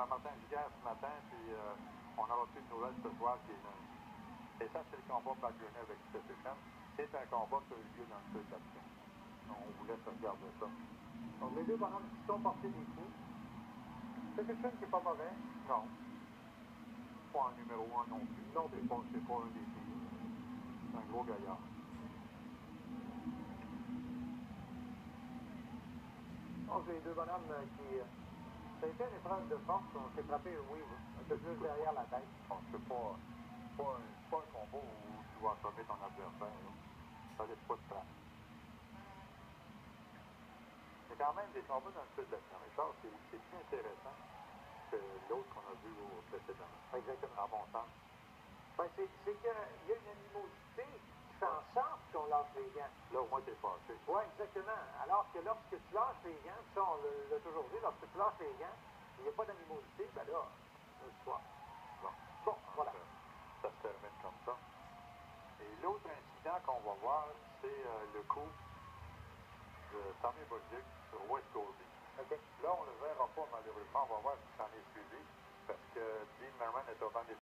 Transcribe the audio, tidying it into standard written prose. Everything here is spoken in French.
ramassé un guerre ce matin, puis on a reçu une nouvelle ce soir qui est... Et ça, c'est le combat Bajurny avec Stefishen. C'est un combat qui a eu lieu dans le sud de la Chine. On vous laisse regarder ça. Donc les deux bonhommes qui sont portés des coups. Stefishen qui n'est pas mauvais. Non. Pas un numéro 1 non plus. Non, c'est pas un des pires. C'est un gros gaillard. Donc les deux bonhommes qui... ça a été une épreuve de force. On s'est frappé, oui, un peu plus derrière la tête. Bon, c'est pas un combat où tu dois assommer ton adversaire. Là. Ça laisse pas de trace. Mais quand même, des combats dans le sud de la Chine, Richard, c'est plus intéressant que l'autre qu'on a vu au précédent. Exactement. À mon sens. Ben, c'est qu'il y a une animosité qui fait en sorte qu'on lâche les gants. Là, au moins, t'es fâché. Oui, exactement. Alors que lorsque tu lâches les gants, ça, on l'a toujours dit, lorsque tu lâches les gants, il n'y a pas d'animosité, ben là, c'est une histoire. Bon, voilà. Ça se termine comme ça. Et l'autre incident qu'on va voir, c'est le coup de Tommy Bajurny sur West Goldie. OK. Là, on ne le verra pas malheureusement. On va voir si ça en est suivi. Parce que Dean Merman est au banc des